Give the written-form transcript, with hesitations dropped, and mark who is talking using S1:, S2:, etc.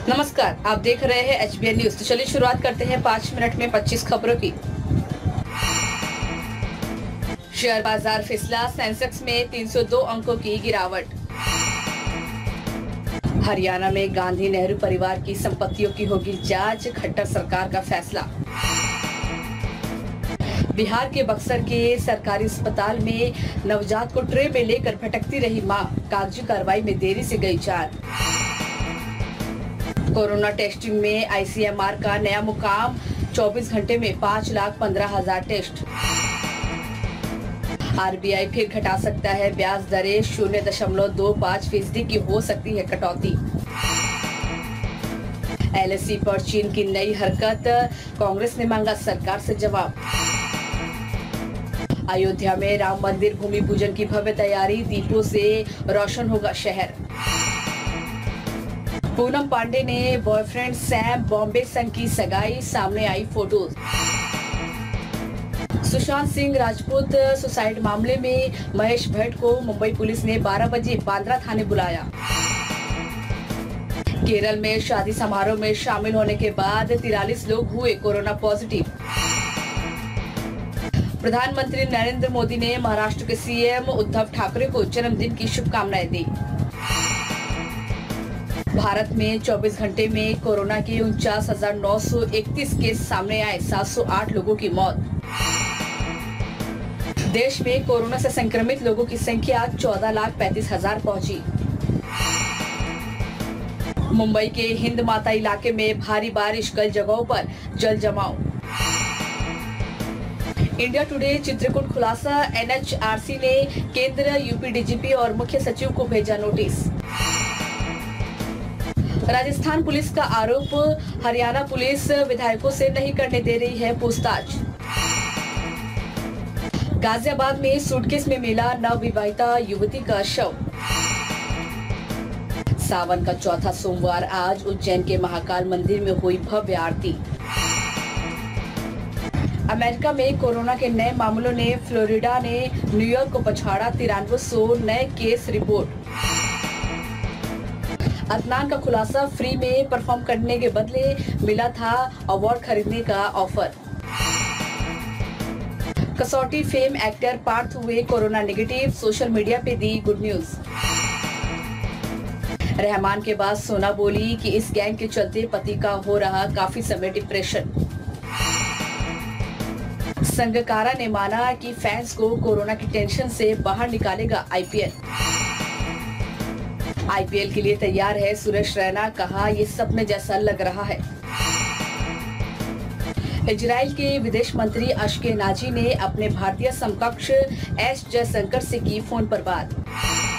S1: नमस्कार, आप देख रहे हैं HBN न्यूज। तो चलिए शुरुआत करते हैं 5 मिनट में 25 खबरों की। शेयर बाजार फिसला, सेंसेक्स में 302 अंकों की गिरावट। हरियाणा में गांधी नेहरू परिवार की संपत्तियों की होगी जांच, खट्टर सरकार का फैसला। बिहार के बक्सर के सरकारी अस्पताल में नवजात को ट्रे में लेकर भटकती रही मां, कागजी कार्रवाई में देरी से गई जान। कोरोना टेस्टिंग में ICMR का नया मुकाम, 24 घंटे में 5,15,000 टेस्ट। RBI फिर घटा सकता है ब्याज दरें, 0.25% की हो सकती है कटौती। LSE पर चीन की नई हरकत, कांग्रेस ने मांगा सरकार से जवाब। अयोध्या में राम मंदिर भूमि पूजन की भव्य तैयारी, दीपों से रोशन होगा शहर। पूनम पांडे ने बॉयफ्रेंड सैम बॉम्बे संग की सगाई, सामने आई फोटोज। सुशांत सिंह राजपूत सुसाइड मामले में महेश भट्ट को मुंबई पुलिस ने 12 बजे बांद्रा थाने बुलाया। केरल में शादी समारोह में शामिल होने के बाद 43 लोग हुए कोरोना पॉजिटिव। प्रधानमंत्री नरेंद्र मोदी ने महाराष्ट्र के CM उद्धव ठाकरे को जन्मदिन की शुभकामनाएं दी। भारत में 24 घंटे में कोरोना के 49,931 केस सामने आए, 708 लोगों की मौत। देश में कोरोना से संक्रमित लोगों की संख्या 14,35,000 पहुंची। मुंबई के हिंद माता इलाके में भारी बारिश, कई जगहों पर जल जमाव। इंडिया टुडे चित्रकूट खुलासा, NHRC ने केंद्र, UP DGP और मुख्य सचिव को भेजा नोटिस। राजस्थान पुलिस का आरोप, हरियाणा पुलिस विधायकों से नहीं करने दे रही है पूछताछ। गाजियाबाद में सूटकेस में मिला नवविवाहिता युवती का शव। सावन का चौथा सोमवार आज उज्जैन के महाकाल मंदिर में हुई भव्य आरती। अमेरिका में कोरोना के नए मामलों ने फ्लोरिडा ने न्यूयॉर्क को पछाड़ा, 9300 नए केस रिपोर्ट। अदनान का खुलासा, फ्री में परफॉर्म करने के बदले मिला था अवार्ड खरीदने का ऑफर। कसौटी फेम एक्टर पार्थ हुए कोरोना नेगेटिव, सोशल मीडिया पे दी गुड न्यूज। रहमान के बाद सोना बोली कि इस गैंग के चलते पति का हो रहा काफी समय डिप्रेशन। संगकारा ने माना कि फैंस को कोरोना की टेंशन से बाहर निकालेगा IPL के लिए तैयार है सुरेश रैना, कहा ये सपने जैसा लग रहा है। इजराइल के विदेश मंत्री अशकेनाजी ने अपने भारतीय समकक्ष S जयशंकर से की फोन पर बात।